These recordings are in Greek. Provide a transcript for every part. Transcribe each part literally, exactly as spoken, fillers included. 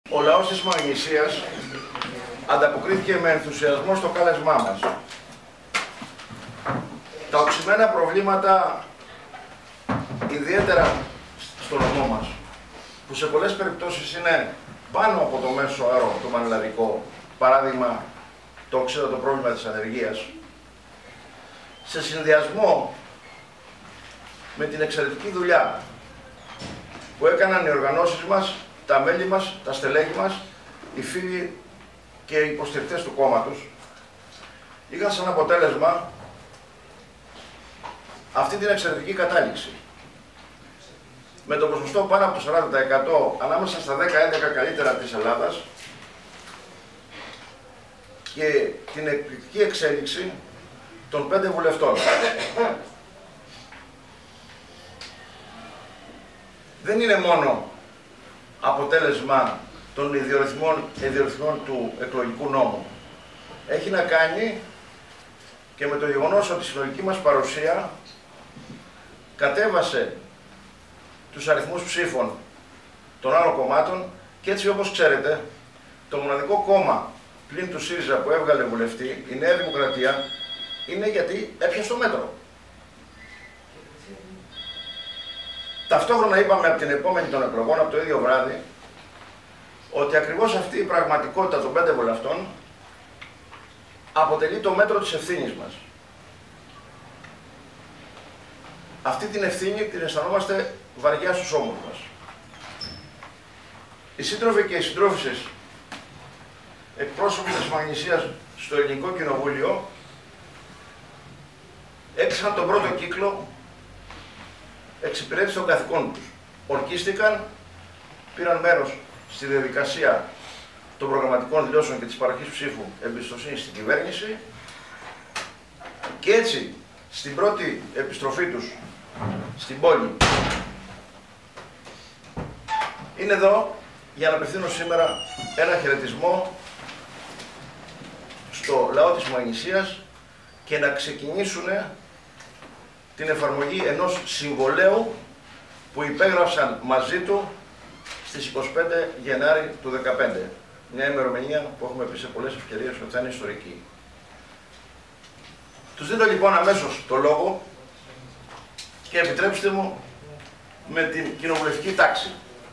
Ο λαός της Μαγνησίας ανταποκρίθηκε με ενθουσιασμό στο κάλεσμά μας. Τα οξυμένα προβλήματα, ιδιαίτερα στο νομό μας, που σε πολλές περιπτώσεις είναι πάνω από το μέσο όρο το πανελλαδικό, παράδειγμα το οξύδατο πρόβλημα της ανεργίας, σε συνδυασμό με την εξαιρετική δουλειά που έκαναν οι οργανώσεις μας, τα μέλη μας, τα στελέχη μας, οι φίλοι και οι υποστηρικτές του κόμματος, είχαν σαν αποτέλεσμα αυτή την εξαιρετική κατάληξη. Με το ποσοστό πάνω από το σαράντα τοις εκατό ανάμεσα στα δέκα έντεκα καλύτερα της Ελλάδας και την εκπληκτική εξέλιξη των πέντε βουλευτών. Δεν είναι μόνο αποτέλεσμα των ιδιορυθμών του εκλογικού νόμου. Έχει να κάνει και με το γεγονός ότι η συλλογική μας παρουσία κατέβασε τους αριθμούς ψήφων των άλλων κομμάτων και έτσι, όπως ξέρετε, το μοναδικό κόμμα πλην του ΣΥΡΙΖΑ που έβγαλε βουλευτή, η Νέα Δημοκρατία, είναι γιατί έπιασε το μέτρο. Ταυτόχρονα είπαμε από την επόμενη των εκλογών, από το ίδιο βράδυ, ότι ακριβώς αυτή η πραγματικότητα των πέντε βουλευτών αποτελεί το μέτρο της ευθύνης μας. Αυτή την ευθύνη την αισθανόμαστε βαριά στους ώμους μας. Οι σύντροφοι και οι συντρόφισσες εκπρόσωποι της Μαγνησίας στο Ελληνικό Κοινοβούλιο έκλεισαν τον πρώτο κύκλο εξυπηρέτηση των καθηκόντων τους. Ορκίστηκαν, πήραν μέρος στη διαδικασία των προγραμματικών δηλώσεων και της παροχής ψήφου εμπιστοσύνη στην κυβέρνηση και έτσι στην πρώτη επιστροφή τους στην πόλη είναι εδώ για να απευθύνω σήμερα ένα χαιρετισμό στο λαό της Μαγνησίας και να ξεκινήσουν την εφαρμογή ενός συμβολαίου που υπέγραψαν μαζί του στις είκοσι πέντε Γενάρη του δύο χιλιάδες δεκαπέντε. Μια ημερομηνία που έχουμε πει σε πολλές ευκαιρίες ότι θα είναι ιστορική. Τους δίνω λοιπόν αμέσως το λόγο και επιτρέψτε μου με την κοινοβουλευτική τάξη.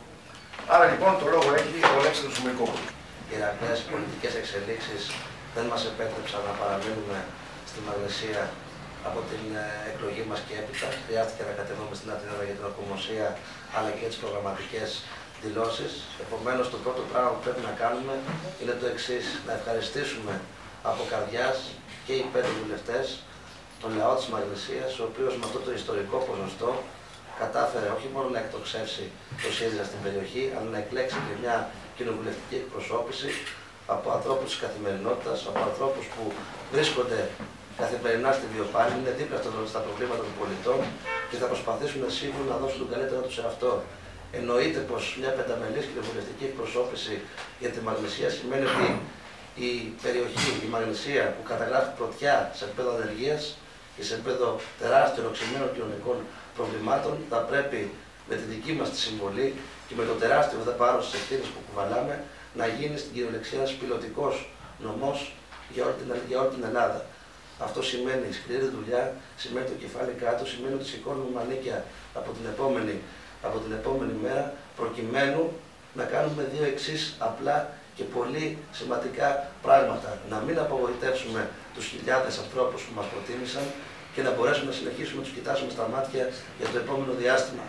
Άρα λοιπόν το λόγο έχει ο Αλέξανδρος Ομιλικόπουλος. Οι ραγδαίες πολιτικές εξελίξεις δεν μας επέτρεψαν να παραμείνουμε στη Μαγνησία από την εκλογή μας και έπειτα. Χρειάστηκε να κατεβούμε στην Αθήνα για την ορκομοσία αλλά και τις προγραμματικές δηλώσεις. Επομένως, το πρώτο πράγμα που πρέπει να κάνουμε είναι το εξής: να ευχαριστήσουμε από καρδιάς και οι πέντε βουλευτές τον λαό της Μαγνησίας, ο οποίος με αυτό το ιστορικό ποσοστό κατάφερε όχι μόνο να εκτοξεύσει το ΣΥΡΙΖΑ στην περιοχή, αλλά να εκλέξει και μια κοινοβουλευτική εκπροσώπηση από ανθρώπους της καθημερινότητας, από ανθρώπους που βρίσκονται καθημερινά στη βιοπάνη, είναι δίπλα στα προβλήματα των πολιτών και θα προσπαθήσουν σίγουρα να δώσουν τον καλύτερο τους σε αυτό. Εννοείται πως μια πενταμελής κοινοβουλευτική εκπροσώπηση για τη Μαγνησία σημαίνει ότι η περιοχή, η Μαγνησία, που καταγράφει πρωτιά σε επίπεδο ανεργίας και σε επίπεδο τεράστιων οξυμένων κοινωνικών προβλημάτων, θα πρέπει με τη δική μας τη συμβολή και με το τεράστιο βάρος της ευθύνης που κουβαλάμε να γίνει στην κυριολεξία ένας πιλωτικός νομός για όλη την, για όλη την Ελλάδα. Αυτό σημαίνει σκληρή δουλειά, σημαίνει το κεφάλι κάτω, σημαίνει ότι σηκώνουμε μανίκια από την επόμενη, από την επόμενη μέρα, προκειμένου να κάνουμε δύο εξής απλά και πολύ σημαντικά πράγματα. Να μην απογοητεύσουμε τους χιλιάδες ανθρώπους που μας προτίμησαν και να μπορέσουμε να συνεχίσουμε να τους κοιτάσουμε στα μάτια για το επόμενο διάστημα.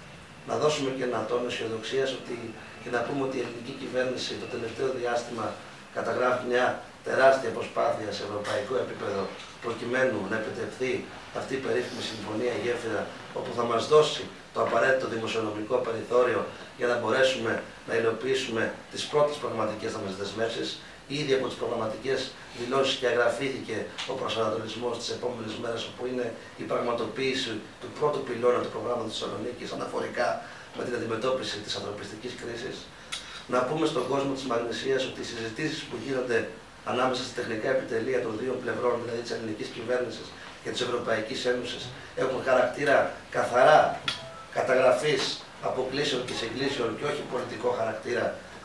Να δώσουμε και ένα τόνο αισιοδοξίας ότι, και να πούμε ότι η ελληνική κυβέρνηση το τελευταίο διάστημα καταγράφει μια τεράστια προσπάθεια σε ευρωπαϊκό επίπεδο προκειμένου να επιτευχθεί αυτή η περίφημη συμφωνία γέφυρα, όπου θα μας δώσει το απαραίτητο δημοσιονομικό περιθώριο για να μπορέσουμε να υλοποιήσουμε τις πρώτες προγραμματικές μας δεσμεύσεις. Ήδη από τις προγραμματικές δηλώσεις και αγραφήθηκε ο προσανατολισμός της επόμενης μέρας, όπου είναι η πραγματοποίηση του πρώτου πυλώνα του προγράμματος της Θεσσαλονίκης αναφορικά με την αντιμετώπιση της ανθρωπιστικής κρίσης. Να πούμε στον κόσμο της Μαγνησίας ότι οι συζητήσεις που γίνονται ανάμεσα στα τεχνικά επιτελεία των δύο πλευρών, δηλαδή της ελληνικής κυβέρνησης και της Ευρωπαϊκής Ένωσης, έχουν χαρακτήρα καθαρά καταγραφής αποκλήσεων και συγκλήσεων και όχι πολιτικό χαρακτήρα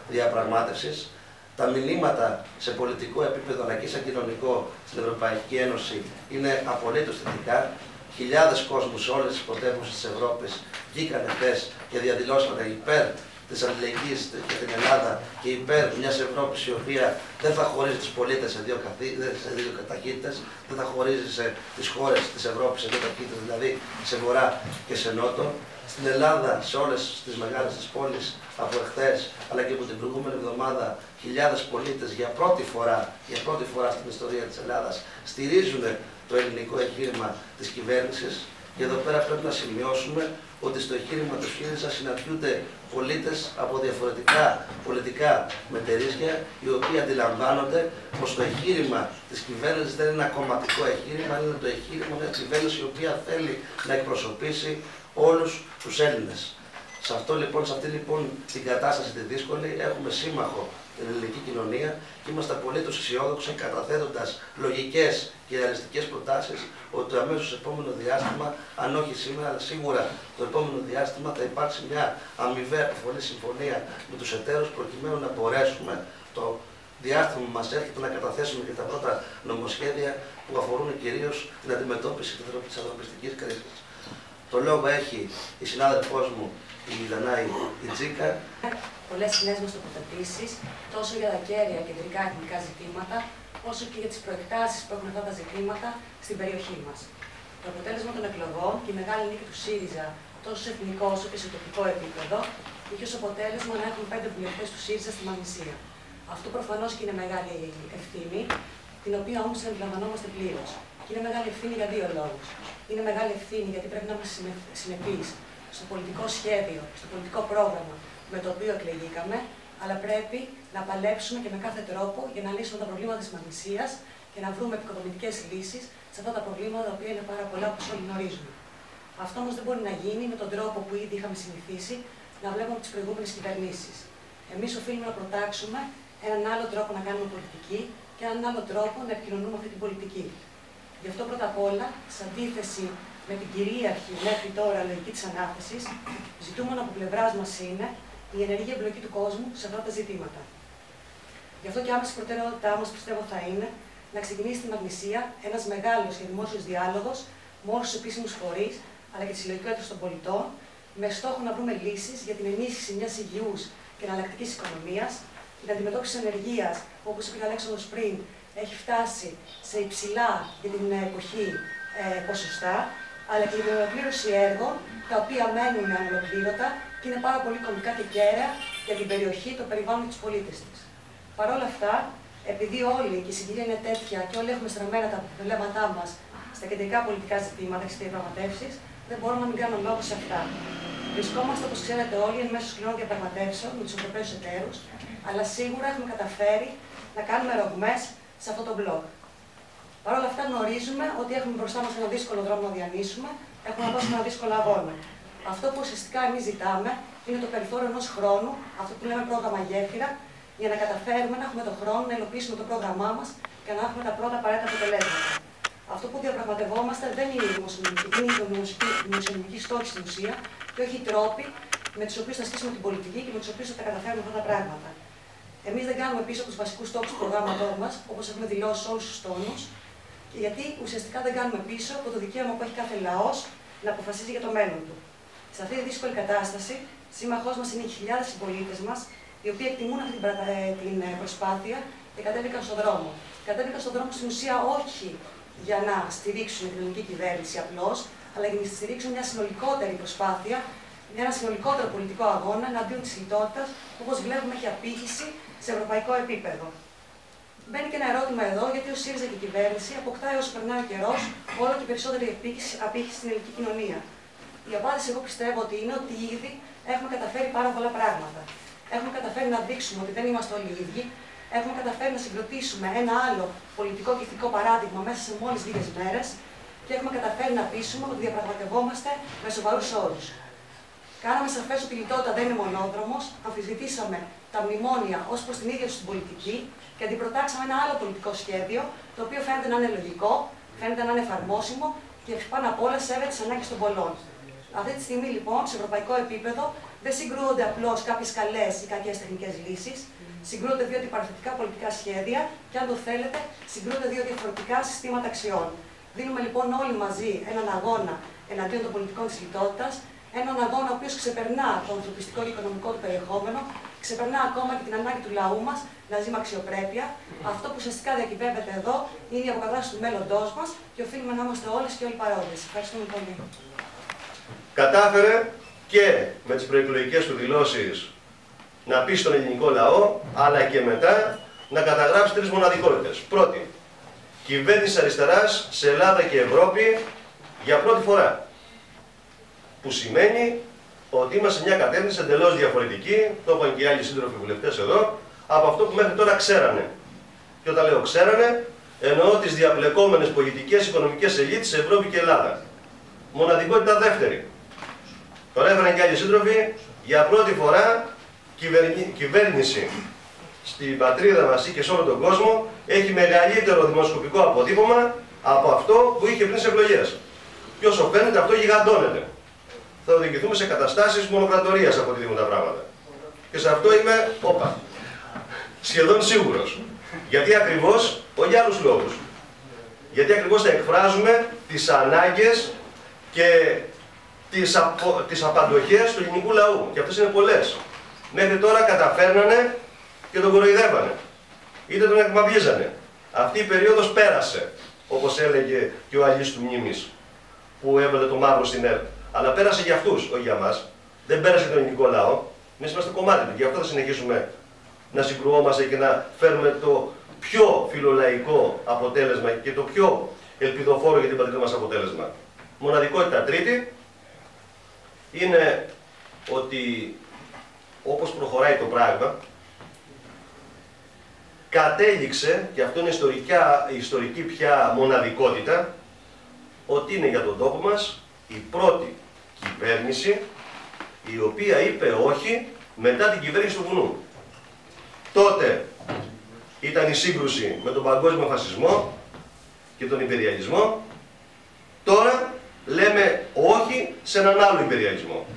διαπραγμάτευσης. Τα μηνύματα σε πολιτικό επίπεδο αλλά και σε κοινωνικό στην Ευρωπαϊκή Ένωση είναι απολύτως θετικά. Χιλιάδες κόσμου σε όλες τις πρωτεύουσες της Ευρώπης βγήκαν χθες και διαδηλώσαν υπέρ της αλληλεγγύης για την Ελλάδα και υπέρ μιας Ευρώπης η οποία δεν θα χωρίζει τους πολίτες σε δύο, καθή, σε δύο ταχύτητες, δεν θα χωρίζει σε τις χώρες της Ευρώπης σε δύο ταχύτητες, δηλαδή σε βορρά και σε νότο. Στην Ελλάδα, σε όλες τις μεγάλες τις πόλεις από εχθές, αλλά και από την προηγούμενη εβδομάδα, χιλιάδες πολίτες για πρώτη φορά, για πρώτη φορά στην ιστορία της Ελλάδας στηρίζουν το ελληνικό εγχείρημα της κυβέρνησης. Και εδώ πέρα πρέπει να σημειώσουμε ότι στο εγχείρημα του ΣΥΡΙΖΑ συναντιούνται πολίτες από διαφορετικά πολιτικά μετερίσια, οι οποίοι αντιλαμβάνονται πως το εγχείρημα της κυβέρνησης δεν είναι ένα κομματικό εγχείρημα, είναι το εγχείρημα μιας κυβέρνησης η οποία θέλει να εκπροσωπήσει όλους τους Έλληνες. Σε, αυτό, λοιπόν, σε αυτή λοιπόν την κατάσταση τη δύσκολη έχουμε σύμμαχο την ελληνική κοινωνία και είμαστε απολύτως αισιόδοξοι καταθέτοντας λογικές και ρεαλιστικές προτάσεις ότι το αμέσως επόμενο διάστημα, αν όχι σήμερα, αλλά σίγουρα το επόμενο διάστημα θα υπάρξει μια αμοιβαία επιφωνή συμφωνία με τους εταίρους προκειμένου να μπορέσουμε το διάστημα που μας έρχεται να καταθέσουμε και τα πρώτα νομοσχέδια που αφορούν κυρίως την αντιμετώπιση της ανθρωπιστικής κρίσης. Το λόγο έχει η συνάδελφός μου, η Δανάη η Τζίκα. Πολλές κοινές μας τοποθετήσεις, τόσο για τα κέρια κεντρικά εθνικά ζητήματα, όσο και για τις προεκτάσεις που έχουν αυτά τα ζητήματα στην περιοχή μας. Το αποτέλεσμα των εκλογών και η μεγάλη νίκη του ΣΥΡΙΖΑ, τόσο σε εθνικό όσο και σε τοπικό επίπεδο, είχε ως αποτέλεσμα να έχουν πέντε βουλευτές του ΣΥΡΙΖΑ στη Μαγνησία. Αυτό προφανώς και είναι μεγάλη ευθύνη, την οποία όμως την αντιλαμβανόμαστε πλήρως. Και είναι μεγάλη ευθύνη για δύο λόγους. Είναι μεγάλη ευθύνη γιατί πρέπει να είμαστε συνεπείς στο πολιτικό σχέδιο, στο πολιτικό πρόγραμμα με το οποίο εκλεγήκαμε, αλλά πρέπει να παλέψουμε και με κάθε τρόπο για να λύσουμε τα προβλήματα της Μαγνησίας και να βρούμε επικοδομητικές λύσεις σε αυτά τα προβλήματα τα οποία είναι πάρα πολλά όπως όλοι γνωρίζουμε. Αυτό όμως δεν μπορεί να γίνει με τον τρόπο που ήδη είχαμε συνηθίσει να βλέπουμε από τις προηγούμενες κυβερνήσεις. Εμείς οφείλουμε να προτάξουμε έναν άλλο τρόπο να κάνουμε πολιτική και έναν άλλο τρόπο να επικοινωνούμε αυτή την πολιτική. Γι' αυτό πρώτα απ' όλα, σε αντίθεση με την κυρίαρχη μέχρι τώρα λογική της ανάθεσης, ζητούμενο από πλευράς μας είναι η ενεργή εμπλοκή του κόσμου σε αυτά τα ζητήματα. Γι' αυτό και άμεση προτεραιότητά μας πιστεύω θα είναι να ξεκινήσει στη Μαγνησία ένας μεγάλος και δημόσιος διάλογος με όλους τους επίσημους φορείς αλλά και τη συλλογική ένταση των πολιτών, με στόχο να βρούμε λύσεις για την ενίσχυση μιας υγιούς και εναλλακτικής οικονομίας, την αντιμετώπιση της ανεργίας, που όπως είπε ο Αλέξανδρος πριν, έχει φτάσει σε υψηλά για την εποχή ε, ποσοστά, αλλά και την ολοκλήρωση έργων τα οποία μένουν ανολοκλήρωτα και είναι πάρα πολύ κομβικά και κέραια για την περιοχή, το περιβάλλον και τους πολίτες της. Παρ' όλα αυτά, επειδή όλοι και η συγκυρία είναι τέτοια και όλοι έχουμε στραμμένα τα βλέμματά μας στα κεντρικά πολιτικά ζητήματα και στις διαπραγματεύσεις, δεν μπορούμε να μην κάνουμε λόγο σε αυτά. Βρισκόμαστε, όπως ξέρετε όλοι, εν μέσω σκληρών διαπραγματεύσεων με τους Ευρωπαίους εταίρους, αλλά σίγουρα έχουμε καταφέρει να κάνουμε ρογμές σε αυτό το μπλοκ. Παρ' όλα αυτά, γνωρίζουμε ότι έχουμε μπροστά μας ένα δύσκολο δρόμο να διανύσουμε, έχουμε να δώσουμε ένα δύσκολο αγώνα. Αυτό που ουσιαστικά εμείς ζητάμε είναι το περιθώριο ενός χρόνου, αυτό που λέμε πρόγραμμα γέφυρα, για να καταφέρουμε να έχουμε τον χρόνο να υλοποιήσουμε το πρόγραμμά μας και να έχουμε τα πρώτα απαραίτητα αποτελέσματα. Αυτό που διαπραγματευόμαστε δεν είναι η δημοσιονομική, είναι η δημοσιονομική στόχη στην ουσία και όχι οι τρόποι με τους οποίους θα ασκήσουμε την πολιτική και με τους οποίους θα τα καταφέρουμε αυτά τα πράγματα. Εμείς δεν κάνουμε πίσω από τους βασικούς στόχους του προγράμματός μας, όπως έχουμε δηλώσει σε όλους τους τόνους, και γιατί ουσιαστικά δεν κάνουμε πίσω από το δικαίωμα που έχει κάθε λαός να αποφασίζει για το μέλλον του. Σε αυτή τη δύσκολη κατάσταση, σύμμαχός μας είναι οι χιλιάδες συμπολίτες μας, οι οποίοι εκτιμούν αυτή την προσπάθεια και κατέβηκαν στον δρόμο. Κατέβηκαν στον δρόμο στην ουσία όχι για να στηρίξουν την ελληνική κυβέρνηση απλώς, αλλά για να στηρίξουν μια συνολικότερη προσπάθεια, για ένα συνολικότερο πολιτικό αγώνα εναντίον της λιτότητας, που όπως βλέπουμε έχει απήχηση σε ευρωπαϊκό επίπεδο. Μπαίνει και ένα ερώτημα εδώ, γιατί ο ΣΥΡΙΖΑ και η κυβέρνηση αποκτάει όσο περνάει ο καιρός όλο και περισσότερη απήχηση στην ελληνική κοινωνία. Η απάντηση, εγώ πιστεύω, ότι είναι ότι ήδη έχουμε καταφέρει πάρα πολλά πράγματα. Έχουμε καταφέρει να δείξουμε ότι δεν είμαστε όλοι οι ίδιοι. Έχουμε καταφέρει να συγκροτήσουμε ένα άλλο πολιτικό και ηθικό παράδειγμα μέσα σε μόλις λίγες μέρες και έχουμε καταφέρει να πείσουμε ότι διαπραγματευόμαστε με σοβαρούς όρους. Κάναμε σαφές ότι η λιτότητα δεν είναι μονόδρομος, αμφισβητήσαμε τα μνημόνια ως προς την ίδια του την πολιτική και αντιπροτάξαμε ένα άλλο πολιτικό σχέδιο, το οποίο φαίνεται να είναι λογικό, φαίνεται να είναι εφαρμόσιμο και πάνω απ' όλα σέβεται τις ανάγκες των πολλών. Αυτή τη στιγμή λοιπόν, σε ευρωπαϊκό επίπεδο, δεν συγκρούονται απλώς κάποιες καλές ή κακές τεχνικές λύσεις, συγκρούονται δύο αντιπαραθετικά πολιτικά σχέδια και, αν το θέλετε, συγκρούονται δύο διαφορετικά συστήματα αξιών. Δίνουμε λοιπόν όλοι μαζί έναν αγώνα εναντίον των πολιτικών της λιτότητας, έναν αγώνα ο οποίος ξεπερνά το ανθρωπιστικό και οικονομικό του περιεχόμενο, ξεπερνά ακόμα και την ανάγκη του λαού μας να ζει με αξιοπρέπεια. Αυτό που ουσιαστικά διακυβεύεται εδώ είναι η αποκατάσταση του μέλλοντός μας και οφείλουμε να είμαστε όλες και όλοι παρόντες. Ευχαριστούμε πολύ. Κατάφερε και με τις προεκλογικές του δηλώσεις να πει στον ελληνικό λαό, αλλά και μετά να καταγράψει τρεις μοναδικότητες. Πρώτη, κυβέρνηση αριστεράς σε Ελλάδα και Ευρώπη για πρώτη φορά. Που σημαίνει ότι είμαστε μια κατεύθυνση εντελώς διαφορετική, το είπαν και οι άλλοι σύντροφοι βουλευτές εδώ, από αυτό που μέχρι τώρα ξέρανε. Και όταν λέω ξέρανε, εννοώ τις διαπλεκόμενες πολιτικές, οικονομικές ελίτ σε Ευρώπη και Ελλάδα. Μοναδικότητα δεύτερη. Τώρα έφεραν και άλλοι σύντροφοι, για πρώτη φορά κυβερνη... κυβέρνηση στην πατρίδα μας ή και σε όλο τον κόσμο έχει μεγαλύτερο δημοσκοπικό αποτύπωμα από αυτό που είχε πριν τις εκλογές. Και όσο φαίνεται αυτό γιγαντώνεται. Θα οδηγηθούμε σε καταστάσεις μονοκρατορίας από ό,τι δείχνουν τα πράγματα. Και σε αυτό είμαι, όπα, σχεδόν σίγουρος. Γιατί ακριβώς, όχι για άλλους λόγους. Γιατί ακριβώς θα εκφράζουμε τις ανάγκες και τις, απο, τις απαντοχές του ελληνικού λαού. Και αυτές είναι πολλές. Μέχρι τώρα καταφέρνανε και τον κοροϊδεύανε. Είτε τον εκμαυλίζανε. Αυτή η περίοδος πέρασε, όπως έλεγε και ο Αλής του Μνήμης, που έβαλε το μαύρο στην ΕΡΤ. Αλλά πέρασε για αυτούς, όχι για μας. Δεν πέρασε για τον ελληνικό λαό. Εμείς είμαστε κομμάτι του. Γι' αυτό θα συνεχίσουμε να συγκρουόμαστε και να φέρουμε το πιο φιλολαϊκό αποτέλεσμα και το πιο ελπιδοφόρο για την πατρίδα μας αποτέλεσμα. Μοναδικότητα τρίτη είναι ότι όπως προχωράει το πράγμα, κατέληξε, και αυτό είναι ιστορικά, ιστορική πια μοναδικότητα, ότι είναι για τον τόπο μας η πρώτη κυβέρνηση η οποία είπε όχι μετά την κυβέρνηση του βουνού. Τότε ήταν η σύγκρουση με τον παγκόσμιο φασισμό και τον υπεριαλισμό. Τώρα λέμε όχι σε έναν άλλο υπεριαλισμό.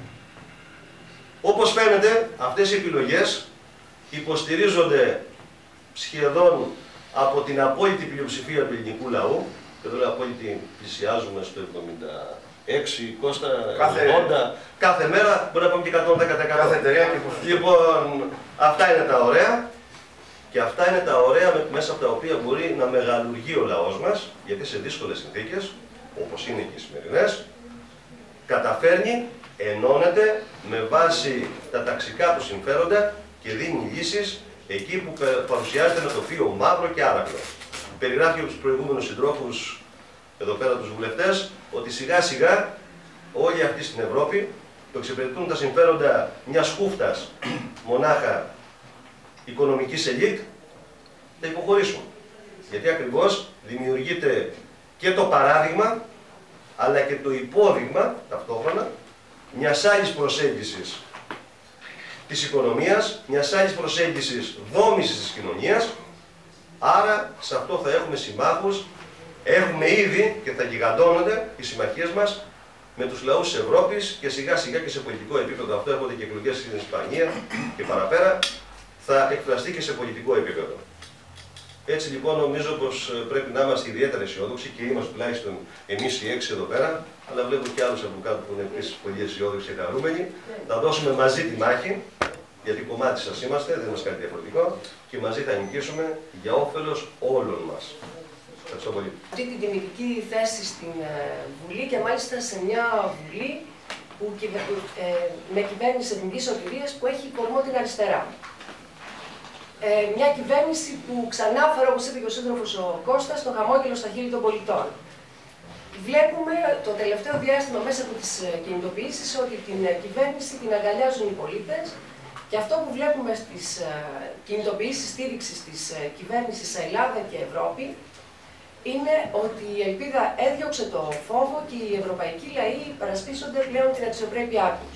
Όπως φαίνεται, αυτές οι επιλογές υποστηρίζονται σχεδόν από την απόλυτη πλειοψηφία του ελληνικού λαού. Και εδώ λέω απόλυτη, πλησιάζουμε στο εβδομήντα έξι, Κώστα, κάθε... ογδόντα, κάθε μέρα μπορεί να πούμε και εκατόν δέκα τοις εκατό. Κάθε εταιρεία και Λοιπόν, αυτά είναι τα ωραία. Και αυτά είναι τα ωραία μέσα από τα οποία μπορεί να μεγαλουργεί ο λαός μας, γιατί σε δύσκολες συνθήκες, όπως είναι και οι σημερινές, καταφέρνει, ενώνεται με βάση τα ταξικά του συμφέροντα και δίνει λύσεις εκεί που παρουσιάζεται ένα τοπίο μαύρο και άραγλο. Περιγράφει από τους προηγούμενους συντρόφους, εδώ πέρα τους βουλευτές, ότι σιγά σιγά όλοι αυτοί στην Ευρώπη που εξυπηρετούν τα συμφέροντα μιας χούφτας μονάχα οικονομικής ελίτ θα υποχωρήσουν. Γιατί ακριβώς δημιουργείται και το παράδειγμα αλλά και το υπόδειγμα ταυτόχρονα μιας άλλης προσέγγισης της οικονομίας, μιας άλλης προσέγγισης δόμησης της κοινωνίας. Άρα σε αυτό θα έχουμε συμμάχους, έχουμε ήδη και θα γιγαντώνονται οι συμμαχίες μας με τους λαούς της Ευρώπης και σιγά σιγά και σε πολιτικό επίπεδο. Αυτό έρχονται και εκλογές στην Ισπανία και παραπέρα, θα εκφραστεί και σε πολιτικό επίπεδο. Έτσι λοιπόν νομίζω πως πρέπει να είμαστε ιδιαίτερα αισιόδοξοι και είμαστε τουλάχιστον εμείς οι έξι εδώ πέρα, αλλά βλέπω και άλλους από κάτω που είναι επίσης πολύ αισιόδοξοι και χαρούμενοι. Θα δώσουμε μαζί τη μάχη, γιατί κομμάτι σας είμαστε, δεν είμαστε κάτι διαφορετικό, και μαζί θα νικήσουμε για όφελος όλων μας. Ευχαριστώ πολύ. Αυτή την τιμητική θέση στην Βουλή και μάλιστα σε μια Βουλή που, ε, με κυβέρνηση εθνικής σωτηρίας που έχει κορμό την αριστερά. Ε, μια κυβέρνηση που ξανά φέρω, όπως είπε και ο σύντροφος ο Κώστας, το χαμόγελο στα χείλη των πολιτών. Βλέπουμε το τελευταίο διάστημα μέσα από τις κινητοποιήσεις ότι την κυβέρνηση την αγκαλιάζουν οι πολίτες και αυτό που βλέπουμε στις κινητοποιήσεις στήριξης της κυβέρνησης σε Ελλάδα και Ευρώπη είναι ότι η ελπίδα έδιωξε το φόβο και οι ευρωπαϊκοί λαοί παρασπίσονται πλέον την αξιοπρέπειά τους.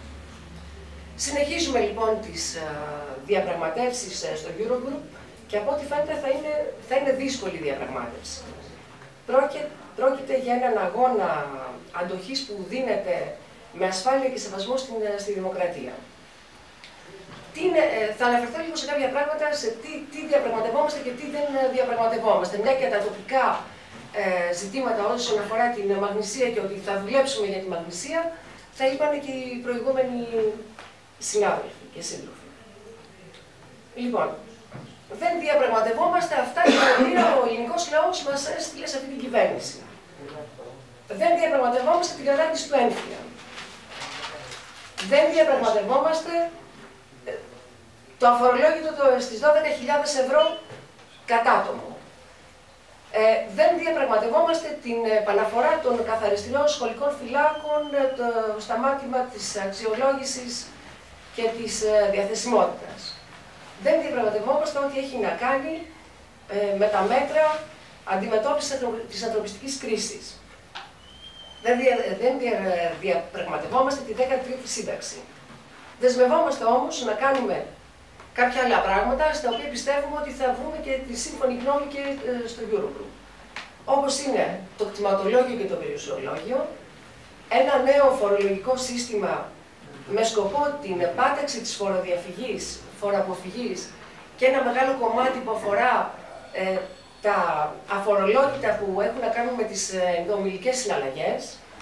Συνεχίζουμε λοιπόν τις διαπραγματεύσεις στο Eurogroup και από ό,τι φαίνεται θα είναι, θα είναι δύσκολη διαπραγμάτευση. Πρόκειται, πρόκειται για έναν αγώνα αντοχής που δίνεται με ασφάλεια και σεβασμό στην, στη δημοκρατία. Τι είναι, θα αναφερθώ λίγο σε κάποια πράγματα, σε τι, τι διαπραγματευόμαστε και τι δεν διαπραγματευόμαστε. Μια και τα τοπικά ε, ζητήματα όσον αφορά την Μαγνησία και ότι θα δουλέψουμε για τη Μαγνησία, θα είπαν και οι προηγούμενοι συνάδελφοι και σύντροφοι. Λοιπόν, δεν διαπραγματευόμαστε αυτά τα οποία ο ελληνικός λαός μας έστειλε σε αυτή την κυβέρνηση. Δεν διαπραγματευόμαστε την κατάρτιση του έμφυα. Δεν διαπραγματευόμαστε το αφορολόγητο στις δώδεκα χιλιάδες ευρώ κατάτομο. Ε, δεν διαπραγματευόμαστε την επαναφορά των καθαριστριών σχολικών φυλάκων, το σταμάτημα της αξιολόγησης και της διαθεσιμότητας. Δεν διαπραγματευόμαστε ό,τι έχει να κάνει ε, με τα μέτρα αντιμετώπισης της ανθρωπιστικής κρίσης. Δεν, δια, δεν δια, διαπραγματευόμαστε τη δέκατη τρίτη σύνταξη. Δεσμευόμαστε όμως να κάνουμε κάποια άλλα πράγματα, στα οποία πιστεύουμε ότι θα βρούμε και τη σύμφωνη γνώμη και ε, στο Eurogroup. Όπως είναι το κτηματολόγιο και το περιουσιολόγιο, ένα νέο φορολογικό σύστημα με σκοπό την επάταξη της φοροδιαφυγής, φοροαποφυγής και ένα μεγάλο κομμάτι που αφορά ε, τα αφορολόγητα που έχουν να κάνουν με τις ενδομιλικές συναλλαγές.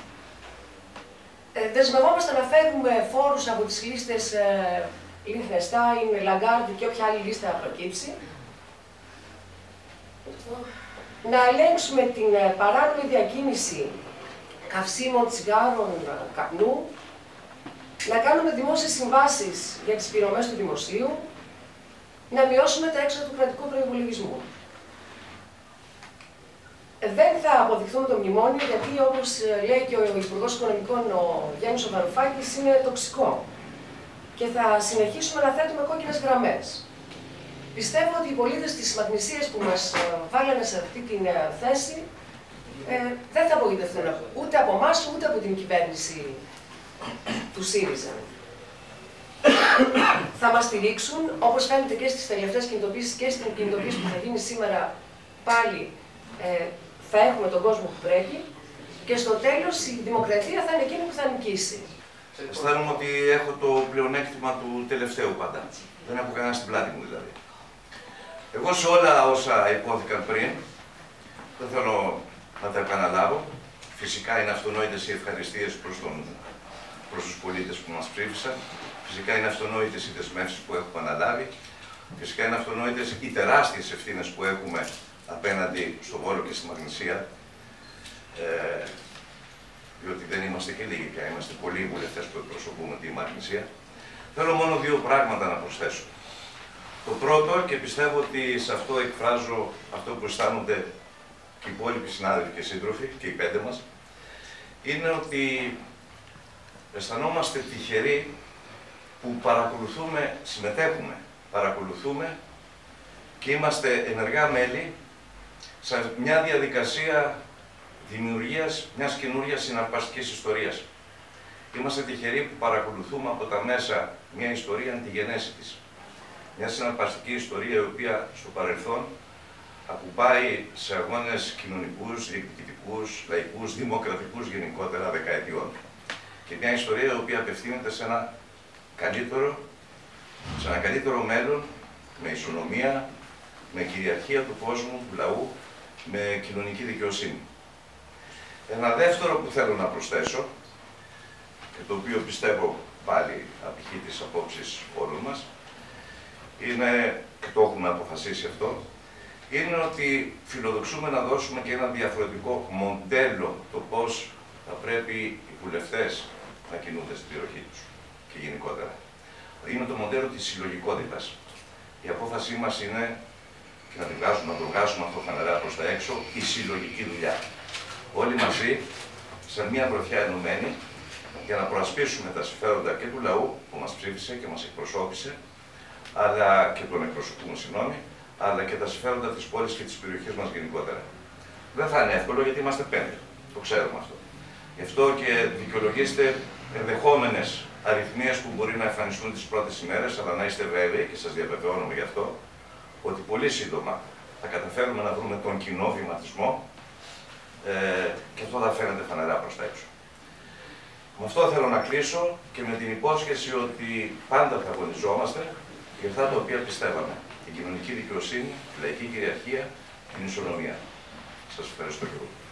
Ε, δεσμευόμαστε να φέρουμε φόρους από τις λίστες ε, Λιχνεστάιν, Λαγκάρντ και όποια άλλη λίστα προκύψει. Να ελέγξουμε την παράνομη διακίνηση καυσίμων, τσιγάρων, καπνού. Να κάνουμε δημόσιες συμβάσεις για τις πληρωμές του δημοσίου. Να μειώσουμε τα έξοδα του κρατικού προϋπολογισμού. Δεν θα αποδειχθούμε το μνημόνιο, γιατί όπως λέει και ο Υπουργός Οικονομικών, ο Γιάννης ο Βαρουφάκης, είναι τοξικό. Και θα συνεχίσουμε να θέτουμε κόκκινες γραμμές. Πιστεύω ότι οι πολίτες της Μαγνησίας που μας βάλανε σε αυτή τη θέση ε, δεν θα απογοητευτούν ούτε από εμάς, ούτε από την κυβέρνηση του ΣΥΡΙΖΑ. Θα μας στηρίξουν, όπως φαίνεται και στις τελευταίες κινητοποίησεις και στην κινητοποίηση που θα γίνει σήμερα πάλι, ε, θα έχουμε τον κόσμο που πρέπει και στο τέλος η δημοκρατία θα είναι εκείνη που θα νικήσει. Αισθάνομαι ότι έχω το πλεονέκτημα του τελευταίου πάντα. Δεν έχω κανένα στην πλάτη μου δηλαδή. Εγώ σε όλα όσα υπόθηκαν πριν, δεν θέλω να τα επαναλάβω. Φυσικά είναι αυτονόητες οι ευχαριστίες προς, τον, προς τους πολίτες που μας ψήφισαν. Φυσικά είναι αυτονόητες οι δεσμεύσεις που έχουμε αναλάβει. Φυσικά είναι αυτονόητες οι τεράστιες ευθύνες που έχουμε απέναντι στο Βόλο και στη Μαγνησία. Ε, διότι δεν είμαστε και λίγοι πια, είμαστε πολλοί βουλευτές που εκπροσωπούμε τη Μαγνησία. Θέλω μόνο δύο πράγματα να προσθέσω. Το πρώτο, και πιστεύω ότι σε αυτό εκφράζω αυτό που αισθάνονται και οι υπόλοιποι συνάδελφοι και σύντροφοι, και οι πέντε μας, είναι ότι αισθανόμαστε τυχεροί που παρακολουθούμε, συμμετέχουμε, παρακολουθούμε και είμαστε ενεργά μέλη σε μια διαδικασία δημιουργίας μιας καινούριας συναρπαστικής ιστορίας. Είμαστε τυχεροί που παρακολουθούμε από τα μέσα μια ιστορία εν τη γενέση της. Μια συναρπαστική ιστορία η οποία στο παρελθόν ακουμπάει σε αγώνες κοινωνικούς, διεκδικητικούς, λαϊκούς, δημοκρατικούς γενικότερα δεκαετιών. Και μια ιστορία η οποία απευθύνεται σε ένα καλύτερο, σε ένα καλύτερο μέλλον, με ισονομία, με κυριαρχία του κόσμου, του λαού, με κοινωνική δικαιοσύνη. Ένα δεύτερο που θέλω να προσθέσω, και το οποίο πιστεύω πάλι απηχεί τις απόψεις όλων μας, είναι, και το έχουμε αποφασίσει αυτό, είναι ότι φιλοδοξούμε να δώσουμε και ένα διαφορετικό μοντέλο το πώς θα πρέπει οι βουλευτές να κινούνται στην περιοχή τους και γενικότερα. Είναι το μοντέλο της συλλογικότητας. Η απόφασή μας είναι, και να την βγάζουμε, να το βγάζουμε αυτό φανερά προς τα έξω, η συλλογική δουλειά. Όλοι μαζί, σε μια γροθιά ενωμένη, για να προασπίσουμε τα συμφέροντα και του λαού που μας ψήφισε και μας εκπροσώπησε, αλλά και τον εκπροσωπούμε, συγγνώμη, αλλά και τα συμφέροντα της πόλης και της περιοχής μας γενικότερα. Δεν θα είναι εύκολο γιατί είμαστε πέντε. Το ξέρουμε αυτό. Γι' αυτό και δικαιολογήστε ενδεχόμενες αριθμίες που μπορεί να εμφανιστούν τις πρώτες ημέρες, αλλά να είστε βέβαιοι, και σας διαβεβαιώνουμε γι' αυτό, ότι πολύ σύντομα θα καταφέρουμε να βρούμε τον κοινό βηματισμό ε, και αυτό θα φαίνεται φανερά προς τα έξω. Με αυτό θέλω να κλείσω και με την υπόσχεση ότι πάντα θα αγωνιζόμαστε για αυτά τα οποία πιστεύαμε. Την κοινωνική δικαιοσύνη, τη λαϊκή κυριαρχία, την ισονομία. Σας ευχαριστώ και εγώ.